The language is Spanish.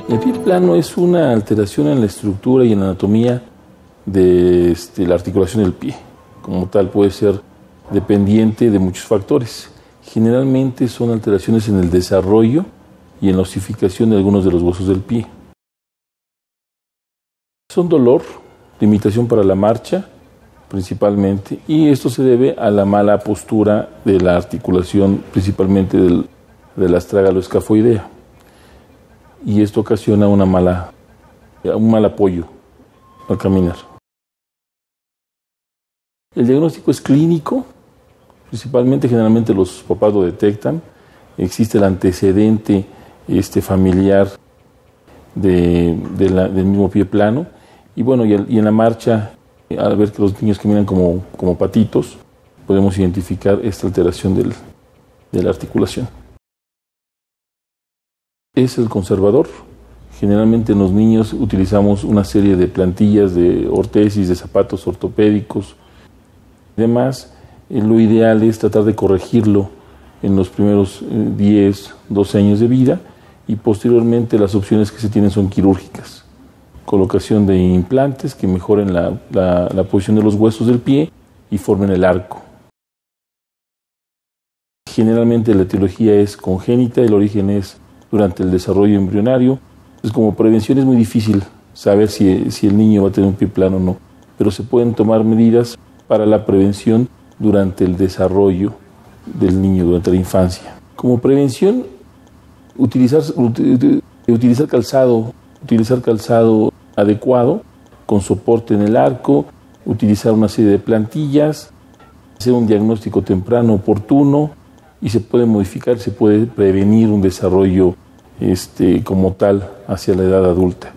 El pie plano es una alteración en la estructura y en la anatomía de la articulación del pie. Como tal, puede ser dependiente de muchos factores. Generalmente son alteraciones en el desarrollo y en la osificación de algunos de los huesos del pie. Son dolor, limitación para la marcha, principalmente, y esto se debe a la mala postura de la articulación, principalmente de la astragaloescafoidea. Y esto ocasiona un mal apoyo al caminar. El diagnóstico es clínico, principalmente, generalmente los papás lo detectan. Existe el antecedente familiar del mismo pie plano. Y bueno, y en la marcha, al ver que los niños caminan como patitos, podemos identificar esta alteración de la articulación. Es el conservador. Generalmente en los niños utilizamos una serie de plantillas de ortesis, de zapatos ortopédicos y demás. Lo ideal es tratar de corregirlo en los primeros 10, 12 años de vida, y posteriormente las opciones que se tienen son quirúrgicas. Colocación de implantes que mejoren la posición de los huesos del pie y formen el arco. Generalmente la etiología es congénita, el origen es durante el desarrollo embrionario. Entonces, como prevención es muy difícil saber si el niño va a tener un pie plano o no, pero se pueden tomar medidas para la prevención durante el desarrollo del niño, durante la infancia. Como prevención, utilizar calzado adecuado, con soporte en el arco, utilizar una serie de plantillas, hacer un diagnóstico temprano oportuno, y se puede modificar, se puede prevenir un desarrollo como tal hacia la edad adulta.